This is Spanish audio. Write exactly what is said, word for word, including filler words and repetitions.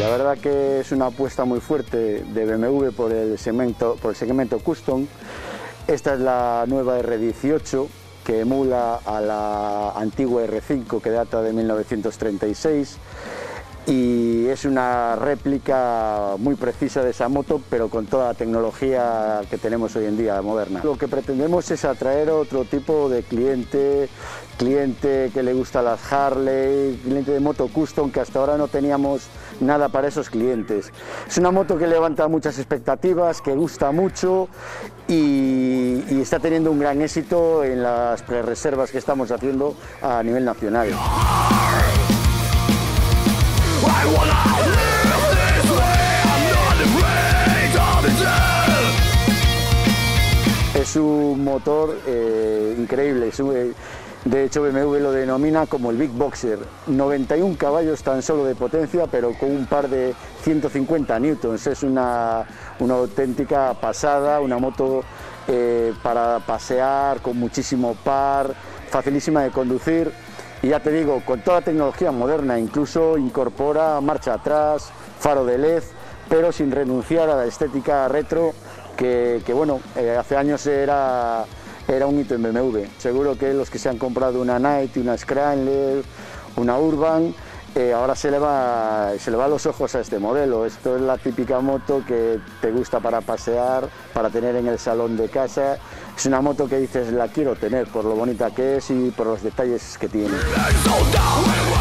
La verdad que es una apuesta muy fuerte de B M W por el segmento, por el segmento custom. Esta es la nueva R dieciocho, que emula a la antigua R cinco, que data de mil novecientos treinta y seis, y es una réplica muy precisa de esa moto, pero con toda la tecnología que tenemos hoy en día moderna. Lo que pretendemos es atraer otro tipo de cliente, cliente que le gusta las Harley, cliente de moto custom, que hasta ahora no teníamos nada para esos clientes. Es una moto que levanta muchas expectativas, que gusta mucho y, y está teniendo un gran éxito en las prerreservas que estamos haciendo a nivel nacional. Es un motor eh, increíble, es un, eh, de hecho B M W lo denomina como el Big Boxer, noventa y un caballos tan solo de potencia, pero con un par de ciento cincuenta newtons, es una, una auténtica pasada, una moto eh, para pasear con muchísimo par, facilísima de conducir. Y ya te digo, con toda la tecnología moderna, incluso incorpora marcha atrás, faro de L E D, pero sin renunciar a la estética retro que, que bueno, eh, hace años era, era un hito en B M W. Seguro que los que se han comprado una Night, una Scrambler, una Urban, eh, ahora se le, va, se le va los ojos a este modelo. Esto es la típica moto que te gusta para pasear, para tener en el salón de casa. Es una moto que dices, la quiero tener por lo bonita que es y por los detalles que tiene.